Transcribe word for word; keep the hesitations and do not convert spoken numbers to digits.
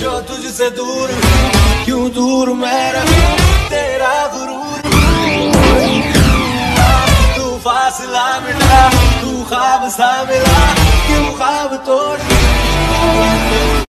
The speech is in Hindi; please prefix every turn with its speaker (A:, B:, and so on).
A: जो तुझसे दूर क्यों दूर मैं रहूं तेरा गुरूर। तू फासला मिटा तू ख्वाब सा मिला क्यों ख्वाब तोड़